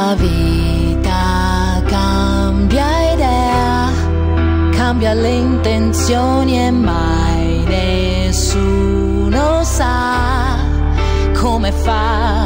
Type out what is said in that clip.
La vita cambia idea, cambia le intenzioni e mai nessuno sa come fare